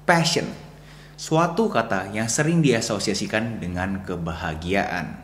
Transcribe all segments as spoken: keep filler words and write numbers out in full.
Passion, suatu kata yang sering diasosiasikan dengan kebahagiaan.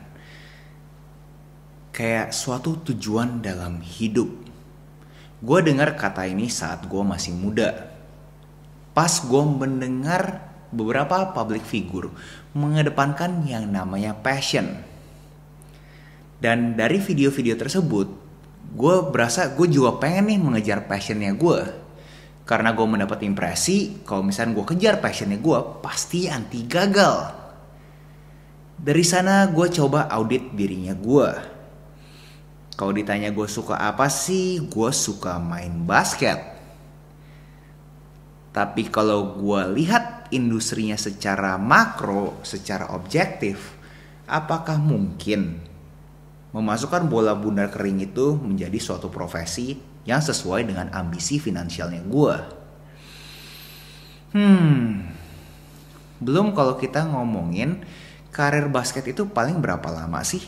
Kayak suatu tujuan dalam hidup. Gue dengar kata ini saat gue masih muda. Pas gue mendengar beberapa public figure mengedepankan yang namanya passion. Dan dari video-video tersebut, gue berasa gue juga pengen nih mengejar passionnya gue. Karena gue mendapat impresi kalau misalnya gue kejar passionnya gue pasti anti gagal. Dari sana gue coba audit dirinya gue. Kalau ditanya gue suka apa sih, gue suka main basket. Tapi kalau gue lihat industrinya secara makro, secara objektif, apakah mungkin memasukkan bola bundar kering itu menjadi suatu profesi yang sesuai dengan ambisi finansialnya gue? Hmm, belum kalau kita ngomongin karir basket itu paling berapa lama sih?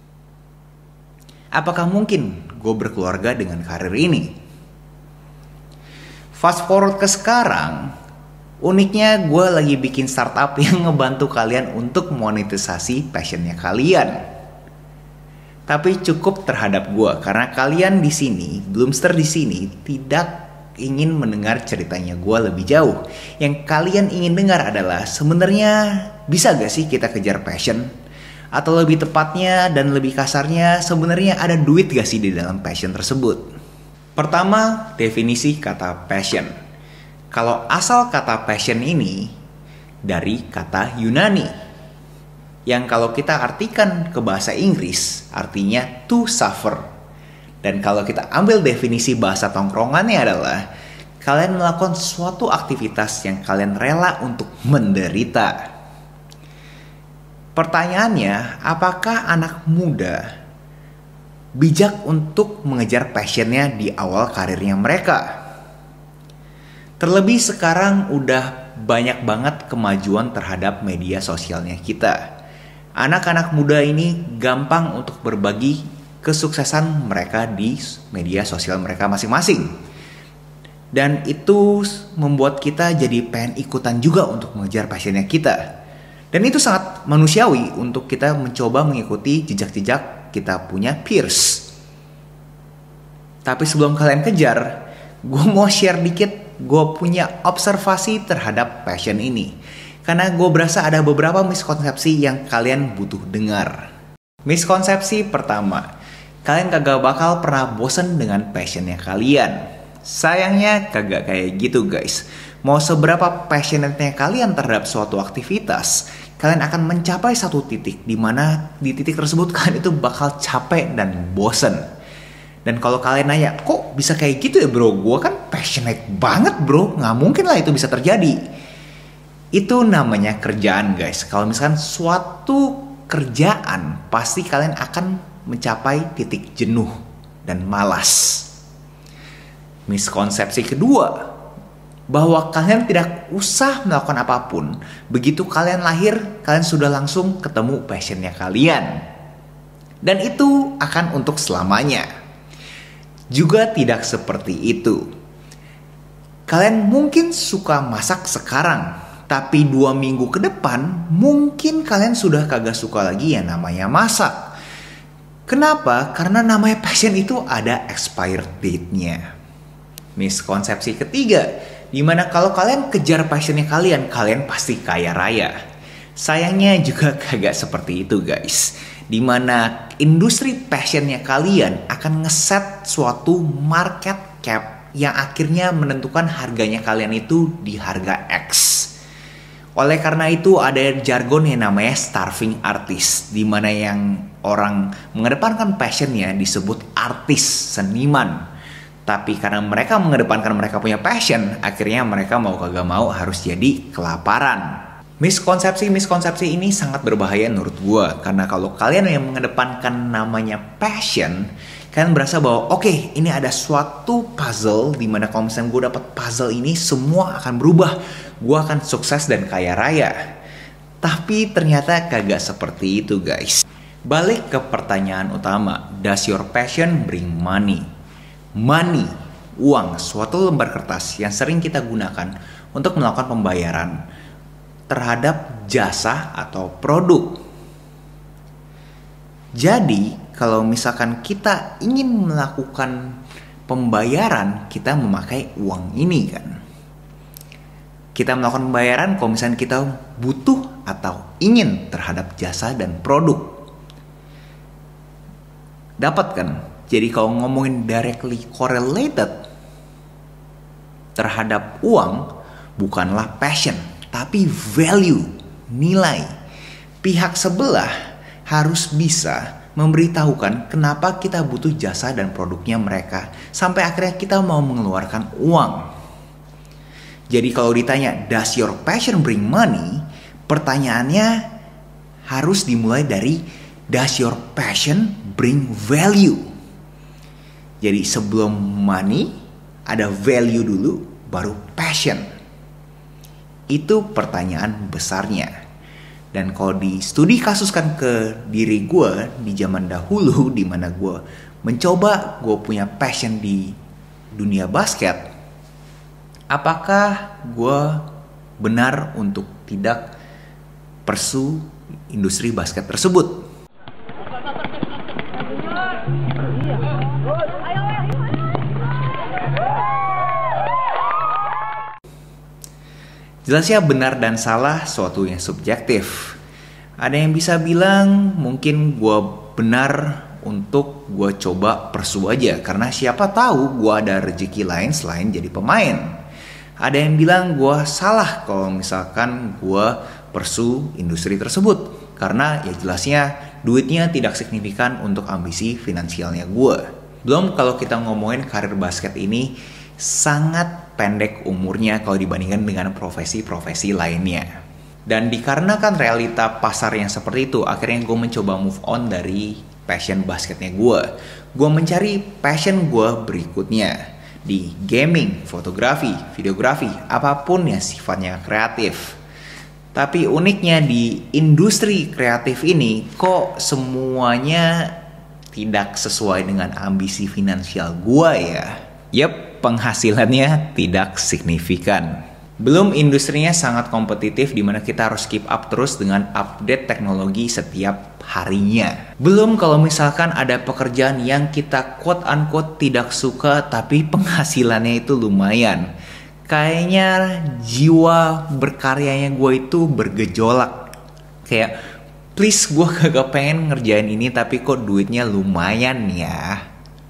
Apakah mungkin gue berkeluarga dengan karir ini? Fast forward ke sekarang, uniknya gue lagi bikin startup yang ngebantu kalian untuk monetisasi passionnya kalian. Tapi cukup terhadap gue karena kalian di sini, Bloomster di sini tidak ingin mendengar ceritanya gue lebih jauh. Yang kalian ingin dengar adalah sebenarnya bisa gak sih kita kejar passion? Atau lebih tepatnya dan lebih kasarnya sebenarnya ada duit gak sih di dalam passion tersebut? Pertama, definisi kata passion. Kalau asal kata passion ini dari kata Yunani, yang kalau kita artikan ke bahasa Inggris artinya to suffer. Dan kalau kita ambil definisi bahasa tongkrongannya adalah kalian melakukan suatu aktivitas yang kalian rela untuk menderita. Pertanyaannya, apakah anak muda bijak untuk mengejar passionnya di awal karirnya mereka? Terlebih sekarang udah banyak banget kemajuan terhadap media sosialnya kita. Anak-anak muda ini gampang untuk berbagi kesuksesan mereka di media sosial mereka masing-masing. Dan itu membuat kita jadi pengen ikutan juga untuk mengejar passionnya kita. Dan itu sangat manusiawi untuk kita mencoba mengikuti jejak-jejak kita punya peers. Tapi sebelum kalian kejar, gue mau share dikit gue punya observasi terhadap passion ini. Karena gue berasa ada beberapa miskonsepsi yang kalian butuh dengar. Miskonsepsi pertama, kalian kagak bakal pernah bosen dengan passionnya kalian. Sayangnya kagak kayak gitu guys. Mau seberapa passionate-nya kalian terhadap suatu aktivitas, kalian akan mencapai satu titik di mana di titik tersebut kalian itu bakal capek dan bosen. Dan kalau kalian nanya, kok bisa kayak gitu ya bro? Gue kan passionate banget bro, nggak mungkin lah itu bisa terjadi. Itu namanya kerjaan guys. Kalau misalkan suatu kerjaan, pasti kalian akan mencapai titik jenuh dan malas. Miskonsepsi kedua, bahwa kalian tidak usah melakukan apapun. Begitu kalian lahir, kalian sudah langsung ketemu passionnya kalian. Dan itu akan untuk selamanya. Juga tidak seperti itu. Kalian mungkin suka masak sekarang, tapi dua minggu ke depan mungkin kalian sudah kagak suka lagi yang namanya masak. Kenapa? Karena namanya passion itu ada expired date-nya. Miskonsepsi ketiga, dimana kalau kalian kejar passionnya kalian, kalian pasti kaya raya. Sayangnya juga kagak seperti itu guys. Dimana industri passionnya kalian akan ngeset suatu market cap yang akhirnya menentukan harganya kalian itu di harga X. Oleh karena itu ada jargon yang namanya starving artist, di mana yang orang mengedepankan passionnya disebut artis, seniman. Tapi karena mereka mengedepankan mereka punya passion, akhirnya mereka mau kagak mau harus jadi kelaparan. Miskonsepsi-miskonsepsi ini sangat berbahaya menurut gue. Karena kalau kalian yang mengedepankan namanya passion, kalian berasa bahwa oke okay, ini ada suatu puzzle, dimana kalau misalnya gue dapat puzzle ini semua akan berubah. Gue akan sukses dan kaya raya. Tapi ternyata kagak seperti itu guys. Balik ke pertanyaan utama, does your passion bring money? Money, uang, suatu lembar kertas yang sering kita gunakan untuk melakukan pembayaran terhadap jasa atau produk. Jadi, kalau misalkan kita ingin melakukan pembayaran, kita memakai uang ini kan. Kita melakukan pembayaran kalau misalnya kita butuh atau ingin terhadap jasa dan produk. Dapat kan? Jadi kalau ngomongin directly correlated terhadap uang, bukanlah passion, tapi value, nilai. Pihak sebelah harus bisa memberitahukan kenapa kita butuh jasa dan produknya mereka, sampai akhirnya kita mau mengeluarkan uang. Jadi kalau ditanya, does your passion bring money? Pertanyaannya harus dimulai dari, does your passion bring value? Jadi sebelum money, ada value dulu, baru passion. Itu pertanyaan besarnya. Dan kalau di studi kasuskan ke diri gue di zaman dahulu, di mana gue mencoba, gue punya passion di dunia basket, apakah gue benar untuk tidak pursue industri basket tersebut? Jelasnya benar dan salah suatu yang subjektif. Ada yang bisa bilang mungkin gue benar untuk gue coba pursue aja, karena siapa tahu gue ada rezeki lain selain jadi pemain. Ada yang bilang gue salah kalau misalkan gue pursue industri tersebut, karena ya jelasnya duitnya tidak signifikan untuk ambisi finansialnya gue. Belum kalau kita ngomongin karir basket ini sangat pendek umurnya kalau dibandingkan dengan profesi-profesi lainnya. Dan dikarenakan realita pasar yang seperti itu, akhirnya gue mencoba move on dari passion basketnya gue. Gue mencari passion gue berikutnya di gaming, fotografi, videografi, apapun yang sifatnya kreatif. Tapi uniknya di industri kreatif ini, kok semuanya tidak sesuai dengan ambisi finansial gue ya? Yep, penghasilannya tidak signifikan. Belum industrinya sangat kompetitif di mana kita harus keep up terus dengan update teknologi setiap harinya. Belum kalau misalkan ada pekerjaan yang kita quote unquote tidak suka tapi penghasilannya itu lumayan. Kayaknya jiwa berkaryanya gue itu bergejolak. Kayak please gue kagak pengen ngerjain ini tapi kok duitnya lumayan ya.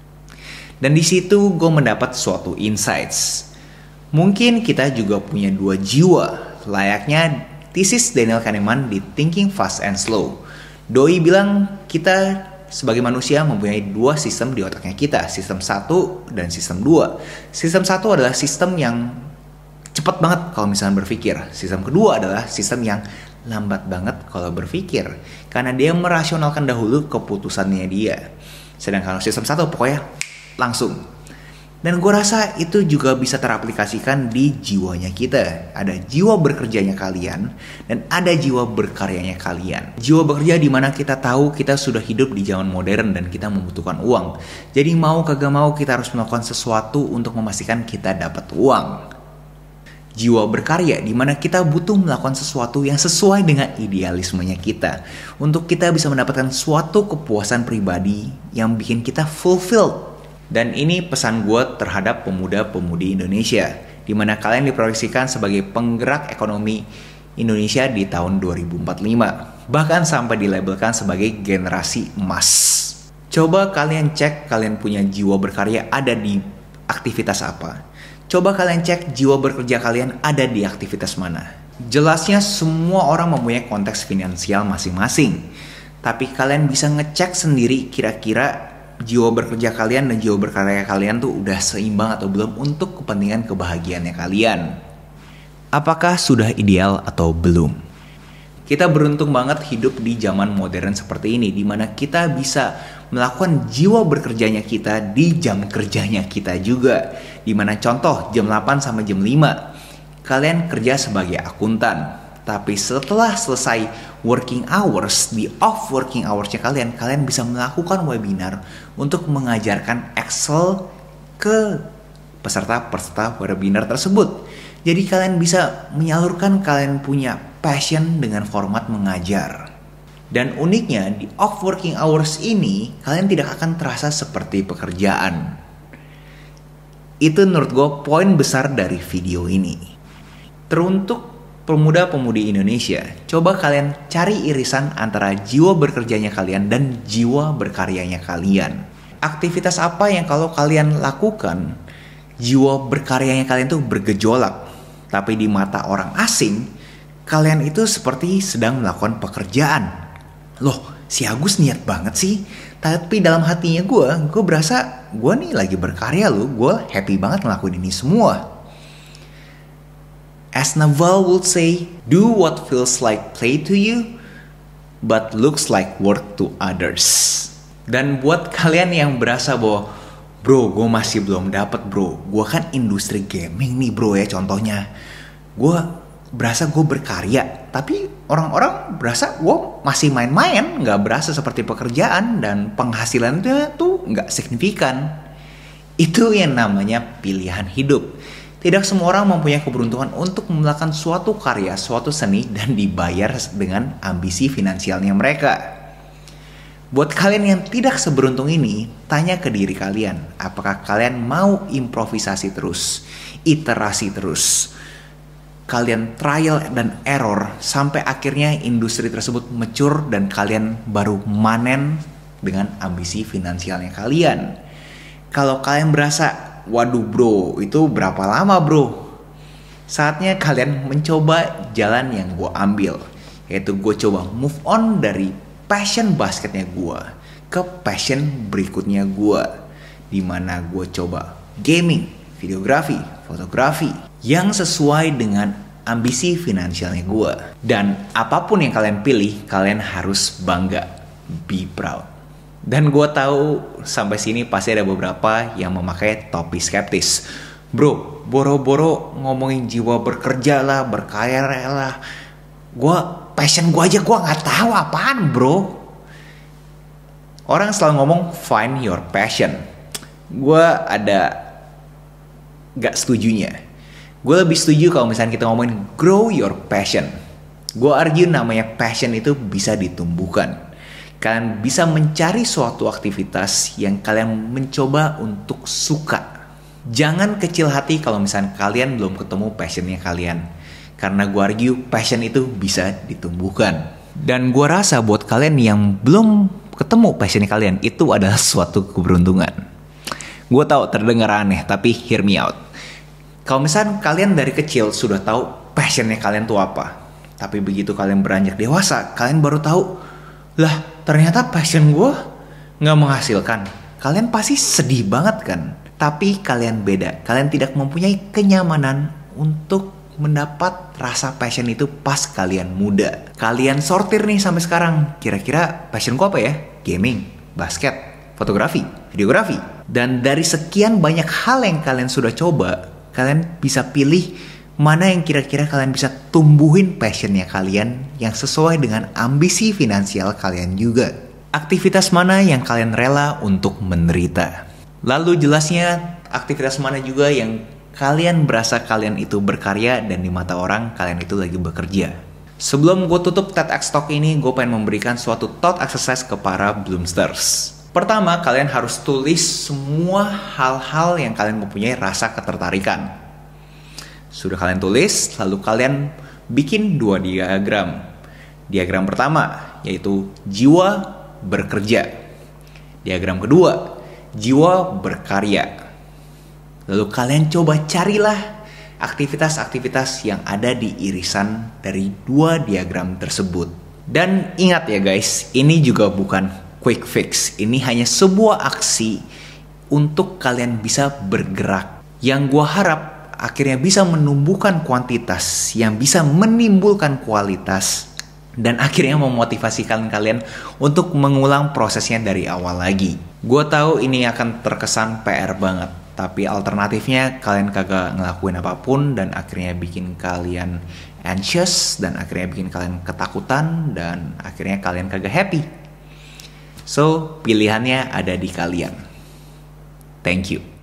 Dan di situ gue mendapat suatu insights. Mungkin kita juga punya dua jiwa, layaknya tesis Daniel Kahneman di Thinking Fast and Slow. Doi bilang kita sebagai manusia mempunyai dua sistem di otaknya kita, sistem satu dan sistem dua. Sistem satu adalah sistem yang cepat banget kalau misalnya berpikir. Sistem kedua adalah sistem yang lambat banget kalau berpikir, karena dia merasionalkan dahulu keputusannya dia. Sedangkan sistem satu pokoknya langsung. Dan gue rasa itu juga bisa teraplikasikan di jiwanya kita. Ada jiwa bekerjanya kalian dan ada jiwa berkaryanya kalian. Jiwa bekerja di mana kita tahu kita sudah hidup di zaman modern dan kita membutuhkan uang. Jadi mau kagak mau kita harus melakukan sesuatu untuk memastikan kita dapat uang. Jiwa berkarya di mana kita butuh melakukan sesuatu yang sesuai dengan idealismenya kita, untuk kita bisa mendapatkan suatu kepuasan pribadi yang bikin kita fulfilled. Dan ini pesan gue terhadap pemuda-pemudi Indonesia, di mana kalian diproyeksikan sebagai penggerak ekonomi Indonesia di tahun dua ribu empat puluh lima. Bahkan sampai dilabelkan sebagai generasi emas. Coba kalian cek kalian punya jiwa berkarya ada di aktivitas apa. Coba kalian cek jiwa bekerja kalian ada di aktivitas mana. Jelasnya semua orang mempunyai konteks finansial masing-masing. Tapi kalian bisa ngecek sendiri kira-kira jiwa bekerja kalian dan jiwa berkarya kalian tuh udah seimbang atau belum untuk kepentingan kebahagiaannya kalian. Apakah sudah ideal atau belum? Kita beruntung banget hidup di zaman modern seperti ini, di mana kita bisa melakukan jiwa bekerjanya kita di jam kerjanya kita juga. Di mana contoh jam delapan sampai jam lima kalian kerja sebagai akuntan. Tapi setelah selesai working hours, di off working hoursnya kalian, kalian bisa melakukan webinar untuk mengajarkan Excel ke peserta-peserta webinar tersebut. Jadi kalian bisa menyalurkan kalian punya passion dengan format mengajar. Dan uniknya di off working hours ini kalian tidak akan terasa seperti pekerjaan. Itu menurut gue poin besar dari video ini. Teruntuk pemuda-pemudi Indonesia, coba kalian cari irisan antara jiwa bekerjanya kalian dan jiwa berkaryanya kalian. Aktivitas apa yang kalau kalian lakukan, jiwa berkaryanya kalian tuh bergejolak. Tapi di mata orang asing, kalian itu seperti sedang melakukan pekerjaan. Loh, si Agus niat banget sih. Tapi dalam hatinya gue, gue berasa gue nih lagi berkarya loh. Gue happy banget ngelakuin ini semua. As Naval would say, do what feels like play to you, but looks like work to others. Dan buat kalian yang berasa bahwa, bro, gue masih belum dapat bro. Gue kan industri gaming nih bro ya contohnya. Gue berasa gue berkarya, tapi orang-orang berasa gue masih main-main, nggak berasa seperti pekerjaan dan penghasilannya tuh nggak signifikan. Itu yang namanya pilihan hidup. Tidak semua orang mempunyai keberuntungan untuk melakukan suatu karya, suatu seni dan dibayar dengan ambisi finansialnya mereka. Buat kalian yang tidak seberuntung ini, tanya ke diri kalian, apakah kalian mau improvisasi terus, iterasi terus, kalian trial dan error sampai akhirnya industri tersebut mature dan kalian baru manen dengan ambisi finansialnya kalian. Kalau kalian berasa, waduh bro, itu berapa lama bro? Saatnya kalian mencoba jalan yang gue ambil, yaitu gue coba move on dari passion basketnya gue ke passion berikutnya gue, dimana gue coba gaming, videografi, fotografi yang sesuai dengan ambisi finansialnya gue. Dan apapun yang kalian pilih, kalian harus bangga, be proud. Dan gue tahu sampai sini pasti ada beberapa yang memakai topi skeptis. Bro, boro-boro ngomongin jiwa bekerja lah, berkarya lah. Gue passion gue aja gue nggak tahu apaan bro. Orang selalu ngomong find your passion. Gue ada gak setujunya. Gue lebih setuju kalau misalnya kita ngomongin grow your passion. Gue argue namanya passion itu bisa ditumbuhkan. Kalian bisa mencari suatu aktivitas yang kalian mencoba untuk suka. Jangan kecil hati kalau misalnya kalian belum ketemu passionnya kalian. Karena gue argue passion itu bisa ditumbuhkan. Dan gue rasa buat kalian yang belum ketemu passionnya kalian, itu adalah suatu keberuntungan. Gue tahu terdengar aneh, tapi hear me out. Kalau misalnya kalian dari kecil sudah tahu passionnya kalian tuh apa, tapi begitu kalian beranjak dewasa, kalian baru tahu, lah ternyata passion gue gak menghasilkan. Kalian pasti sedih banget kan? Tapi kalian beda, kalian tidak mempunyai kenyamanan untuk mendapat rasa passion itu pas kalian muda. Kalian sortir nih sampai sekarang, kira-kira passion gue apa ya? Gaming, basket, fotografi, videografi. Dan dari sekian banyak hal yang kalian sudah coba, kalian bisa pilih mana yang kira-kira kalian bisa tumbuhin passionnya kalian yang sesuai dengan ambisi finansial kalian juga. Aktivitas mana yang kalian rela untuk menderita. Lalu jelasnya aktivitas mana juga yang kalian berasa kalian itu berkarya dan di mata orang kalian itu lagi bekerja. Sebelum gue tutup TEDx Talk ini, gue pengen memberikan suatu thought exercise ke para Bloomsters. Pertama, kalian harus tulis semua hal-hal yang kalian mempunyai rasa ketertarikan. Sudah kalian tulis, lalu kalian bikin dua diagram. Diagram pertama, yaitu jiwa bekerja. Diagram kedua, jiwa berkarya. Lalu kalian coba carilah aktivitas-aktivitas yang ada di irisan dari dua diagram tersebut. Dan ingat ya guys, ini juga bukan quick fix. Ini hanya sebuah aksi untuk kalian bisa bergerak. Yang gua harap akhirnya bisa menumbuhkan kuantitas yang bisa menimbulkan kualitas. Dan akhirnya memotivasikan kalian untuk mengulang prosesnya dari awal lagi. Gua tahu ini akan terkesan P R banget. Tapi alternatifnya kalian kagak ngelakuin apapun dan akhirnya bikin kalian anxious dan akhirnya bikin kalian ketakutan dan akhirnya kalian kagak happy. So, pilihannya ada di kalian. Thank you.